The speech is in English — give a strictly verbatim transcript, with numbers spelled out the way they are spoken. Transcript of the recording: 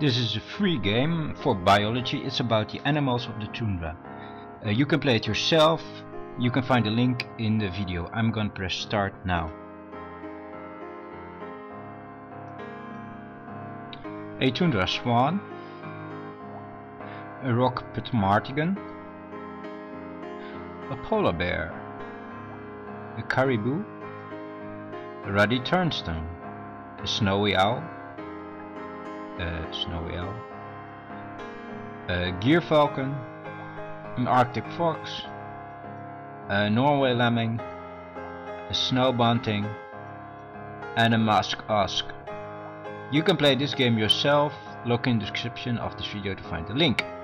This is a free game for biology. It's about the animals of the tundra. Uh, you can play it yourself. You can find a link in the video. I'm gonna press start now. A tundra swan, a rock ptarmigan, a polar bear, a caribou, a ruddy turnstone, a snowy owl, a snowy owl, a gear falcon, an arctic fox, a Norway lemming, a snow bunting, and a musk ox. You can play this game yourself. Look in the description of this video to find the link.